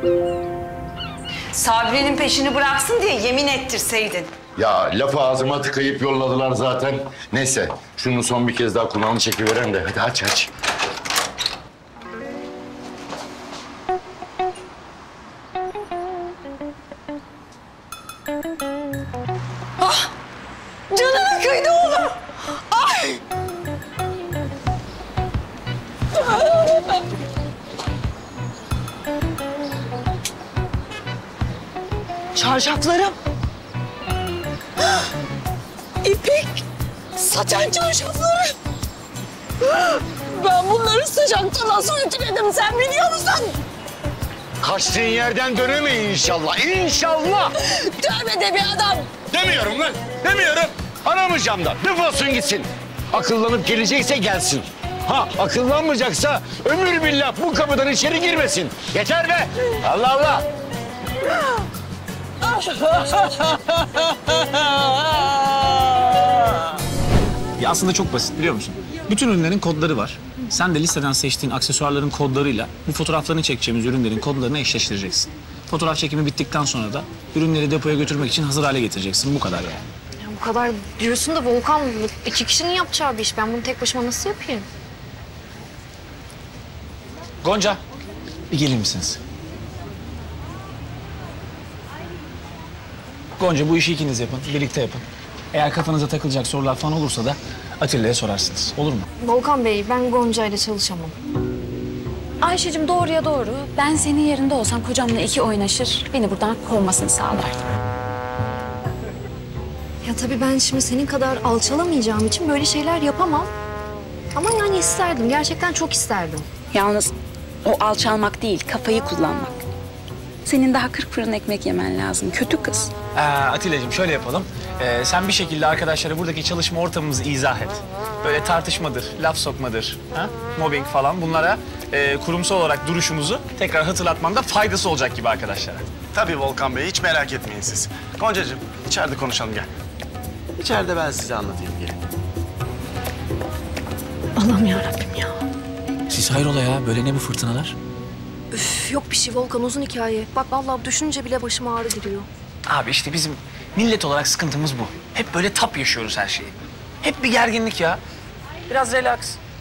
Sabri'nin peşini bıraksın diye yemin ettirseydin. Ya lafı ağzıma tıkayıp yolladılar zaten. Neyse şunu son bir kez daha kulağını çekiveren de. Hadi aç. Ah! Canına kıydı oğlum! Ay! Çarşaflarım! İpek! Saten çarşaflarım! Ben bunları sıcakta nasıl ütüledim sen biliyor musun? Kaçtığın yerden dönemeyin inşallah. İnşallah! Tövbe de bir adam! Demiyorum lan. Demiyorum. Aramayacağım da. Defolsun gitsin. Akıllanıp gelecekse gelsin. Ha akıllanmayacaksa ömür billah bu kapıdan içeri girmesin. Yeter be. Allah Allah. Ya aslında çok basit biliyor musun? Bütün ürünlerin kodları var. Sen de listeden seçtiğin aksesuarların kodlarıyla bu fotoğraflarını çekeceğimiz ürünlerin kodlarını eşleştireceksin. Fotoğraf çekimi bittikten sonra da ürünleri depoya götürmek için hazır hale getireceksin. Bu kadar yani. Ya bu kadar diyorsun da Volkan, bu 2 kişinin yapacağı bir iş. Ben bunu tek başıma nasıl yapayım? Gonca, bir gelir misiniz? Gonca bu işi ikiniz yapın, birlikte yapın. Eğer kafanıza takılacak sorular falan olursa da Atilla'ya sorarsınız. Olur mu? Volkan Bey, ben Gonca ile çalışamam. Ayşe'cim doğruya doğru. Ben senin yerinde olsam kocamla 2 oynaşır, beni buradan kovmasını sağlardım. Ya tabii ben şimdi senin kadar alçalamayacağım için böyle şeyler yapamam. Ama yani isterdim, gerçekten çok isterdim. Yalnız o alçalmak değil, kafayı kullanmak. Senin daha 40 fırın ekmek yemen lazım. Kötü kız. Atilla'cığım şöyle yapalım. Sen bir şekilde arkadaşlara buradaki çalışma ortamımızı izah et. Böyle tartışmadır, laf sokmadır, mobbing falan bunlara kurumsal olarak duruşumuzu tekrar hatırlatmanda faydası olacak gibi arkadaşlara. Tabii Volkan Bey, hiç merak etmeyin siz. Goncacığım, içeride konuşalım gel. İçeride ben size anlatayım gelin. Allah'ım yarabbim ya. Siz hayrola ya? Böyle ne bu fırtınalar? Üf, yok bir şey Volkan, uzun hikaye. Bak vallahi düşününce bile başıma ağrı giriyor. Abi işte bizim millet olarak sıkıntımız bu. Hep böyle tap yaşıyoruz her şeyi. Hep bir gerginlik ya. Biraz relax.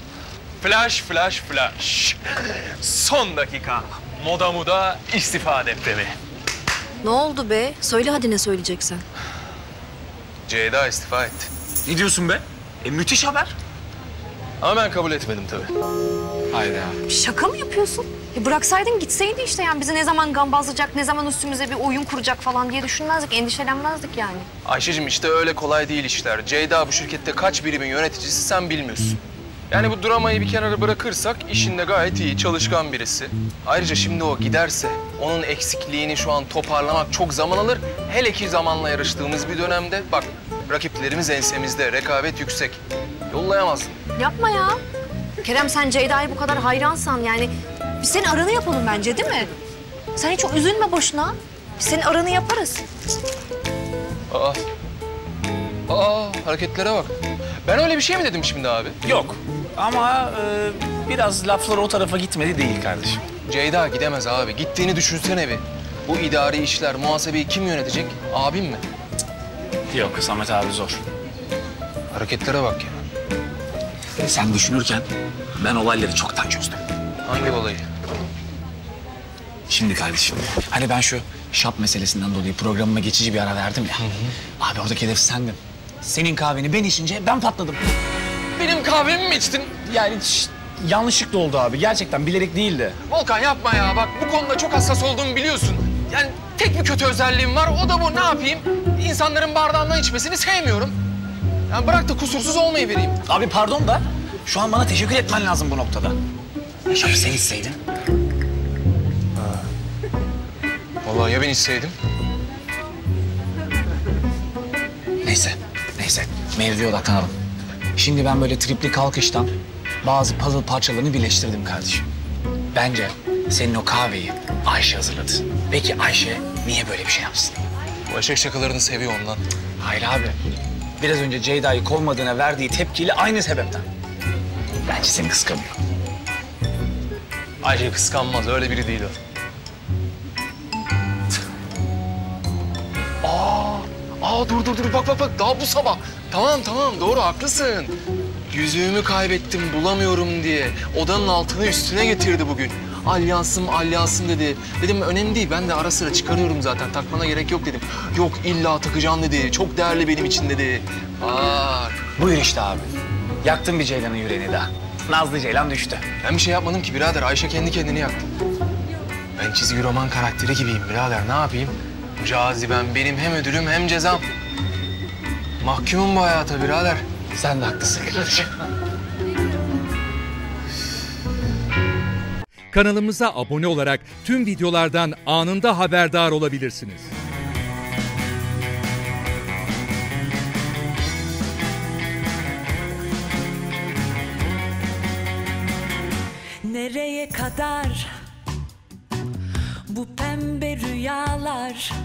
Flash. Son dakika. Moda istifa depremi. Ne oldu be? Söyle hadi ne söyleyeceksen. Ceyda istifa etti. Ne diyorsun be? Müthiş haber. Ama ben kabul etmedim tabii. Hayda. Şaka mı yapıyorsun? Bıraksaydın gitseydi işte yani bizi ne zaman gambazlayacak, ne zaman üstümüze bir oyun kuracak falan diye düşünmezdik, endişelenmezdik yani. Ayşe'cim işte öyle kolay değil işler. Ceyda bu şirkette kaç birimin yöneticisi sen bilmiyorsun. Yani bu dramayı bir kenara bırakırsak işinde gayet iyi, çalışkan birisi. Ayrıca şimdi o giderse onun eksikliğini şu an toparlamak çok zaman alır. Hele ki zamanla yarıştığımız bir dönemde bak rakiplerimiz ensemizde, rekabet yüksek. Yollayamazsın. Yapma ya. Kerem sen Ceyda'ya bu kadar hayransan yani biz senin aranı yapalım bence değil mi? Sen hiç üzülme boşuna. Biz senin aranı yaparız. Hareketlere bak. Ben öyle bir şey mi dedim şimdi abi? Yok ama biraz laflar o tarafa gitmedi değil kardeşim. Ceyda gidemez abi. Gittiğini düşünsene bir. Bu idari işler, muhasebeyi kim yönetecek? Abim mi? Yok Samet abi zor. Hareketlere bak ya. Sen düşünürken ben olayları çoktan çözdüm. Hangi olayı? Şimdi kardeşim, hani ben şu şap meselesinden dolayı programıma geçici bir ara verdim ya. Abi oradaki hedef sendin. Senin kahveni ben içince ben patladım. Benim kahvemi mi içtin? Yani yanlışlıkla oldu abi. Gerçekten bilerek değildi. Volkan yapma ya. Bak bu konuda çok hassas olduğumu biliyorsun. Yani tek bir kötü özelliğim var. O da bu. Ne yapayım? İnsanların bardağından içmesini sevmiyorum. Yani bırak da kusursuz olmayı vereyim. Abi pardon da şu an bana teşekkür etmen lazım bu noktada. Şapı sen içseydin. Vallahi ya ben içseydim? Neyse. Mevzuya odaklanalım. Şimdi ben böyle tripli kalkıştan bazı puzzle parçalarını birleştirdim kardeşim. Bence senin o kahveyi Ayşe hazırladı. Peki Ayşe niye böyle bir şey yapsın? Bu eşek şakalarını seviyor ondan. Hayır abi. Biraz önce Ceyda'yı kovmadığına verdiği tepkiyle aynı sebepten. Bence seni kıskanıyor. Ayşe kıskanmaz. Öyle biri değil o. Aa dur bak daha bu sabah. Tamam doğru haklısın. Yüzüğümü kaybettim bulamıyorum diye odanın altını üstüne getirdi bugün. Alyansım dedi. Dedim önemli değil, ben de ara sıra çıkarıyorum zaten, takmana gerek yok dedim. Yok illa takacağım dedi, çok değerli benim için dedi. Bak. Buyur işte abi. Yaktın bir ceylanın yüreğini daha. Nazlı ceylan düştü. Ben bir şey yapmadım ki birader, Ayşe kendi kendini yaktı. Ben çizgi roman karakteri gibiyim birader, ne yapayım? Cazibem benim hem ödülüm hem cezam. Mahkumum bu hayata birader. Sen de haklısın kardeşim. Kanalımıza abone olarak tüm videolardan anında haberdar olabilirsiniz. Nereye kadar bu pembe rüyalar?